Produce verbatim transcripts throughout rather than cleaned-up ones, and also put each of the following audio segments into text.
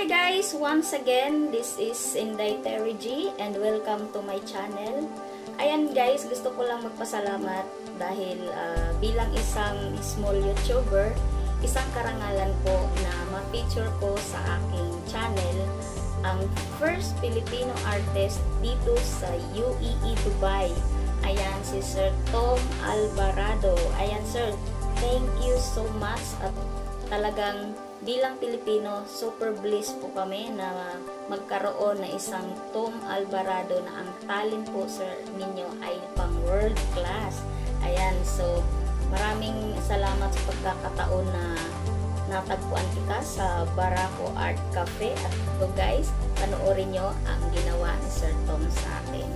Hi guys! Once again, this is Inday Terry G and welcome to my channel. Ayan guys, gusto ko lang magpasalamat dahil uh, bilang isang small YouTuber, isang karangalan po na ma-feature ko sa aking channel ang first Filipino artist dito sa U A E, Dubai. Ayan, si Sir Tom Alvarado. Ayan sir, thank you so much at talagang bilang Pilipino, super blessed po kami na magkaroon na isang Tom Alvarado na ang talent po sir ninyo ay pang world class. Ayan, so maraming salamat sa pagkakataon na natagpuan kita sa Barako Art Cafe. At ito guys, panoorin nyo ang ginawa ni Sir Tom sa akin.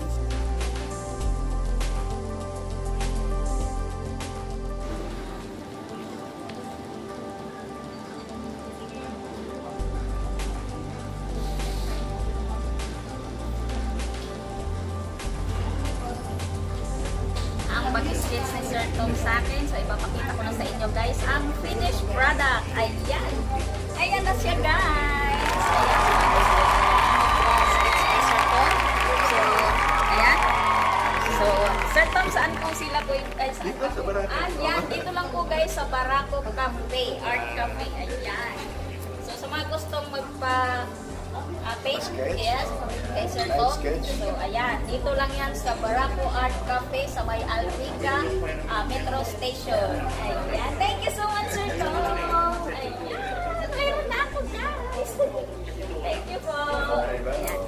Pag-sketch ni Sir Tom sa akin. So, ipapakita ko na sa inyo guys ang finished product. Ayan. Ayan na siya guys. Ayan. Sketch ni Sir Tom. So, ayan. So, Sir Tom, saan po sila po? Ay, saan po? Ayan. Dito lang po guys sa Barako Cafe. Art Cafe. Ayan. So, sa mga gustong magpa Uh, page, yes, kay Sir Tom. So, ayan, dito lang yan sa Barako Art Cafe sa may Alrica uh, Metro Station. Ayan, thank you so much, Sir Tom. Ayan, mayroon na ako, guys. Thank you po. Ayan.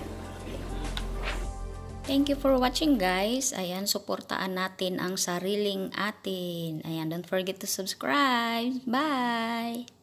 Thank you for watching, guys. Ayan, suportaan natin ang sariling atin. Ayan, don't forget to subscribe. Bye!